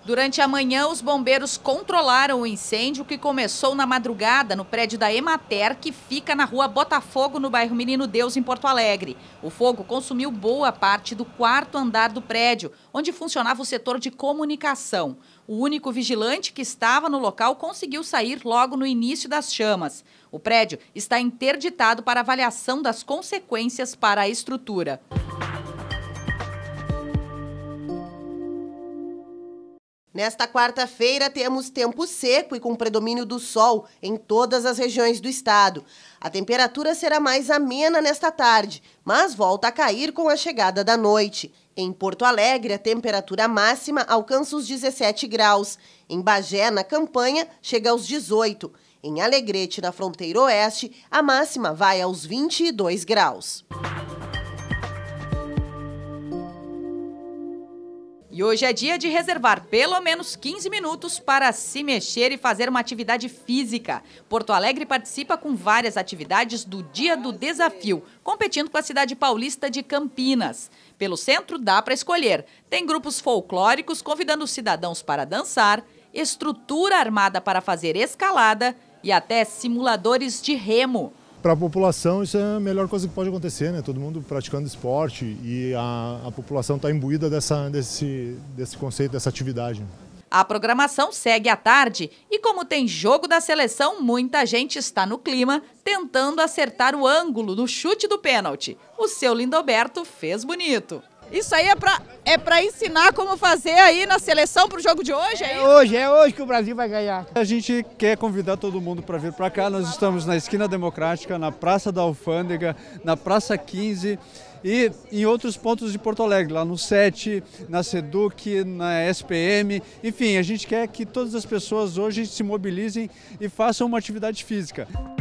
Durante a manhã, os bombeiros controlaram o incêndio que começou na madrugada no prédio da Emater, que fica na rua Botafogo, no bairro Menino Deus, em Porto Alegre. O fogo consumiu boa parte do quarto andar do prédio, onde funcionava o setor de comunicação. O único vigilante que estava no local conseguiu sair logo no início das chamas. O prédio está interditado para avaliação das consequências para a estrutura. Nesta quarta-feira, temos tempo seco e com predomínio do sol em todas as regiões do estado. A temperatura será mais amena nesta tarde, mas volta a cair com a chegada da noite. Em Porto Alegre, a temperatura máxima alcança os 17 graus. Em Bagé, na Campanha, chega aos 18. Em Alegrete, na fronteira oeste, a máxima vai aos 22 graus. E hoje é dia de reservar pelo menos 15 minutos para se mexer e fazer uma atividade física. Porto Alegre participa com várias atividades do Dia do Desafio, competindo com a cidade paulista de Campinas. Pelo centro dá para escolher. Tem grupos folclóricos convidando os cidadãos para dançar, estrutura armada para fazer escalada e até simuladores de remo. Para a população isso é a melhor coisa que pode acontecer, né? Todo mundo praticando esporte e a população está imbuída desse conceito, dessa atividade. A programação segue à tarde e como tem jogo da seleção, muita gente está no clima tentando acertar o ângulo do chute do pênalti. O seu Lindoberto fez bonito. Isso aí é pra ensinar como fazer aí na seleção pro jogo de hoje? É hoje que o Brasil vai ganhar. A gente quer convidar todo mundo para vir para cá. Nós estamos na Esquina Democrática, na Praça da Alfândega, na Praça 15 e em outros pontos de Porto Alegre, lá no 7, na Seduc, na SPM. Enfim, a gente quer que todas as pessoas hoje se mobilizem e façam uma atividade física.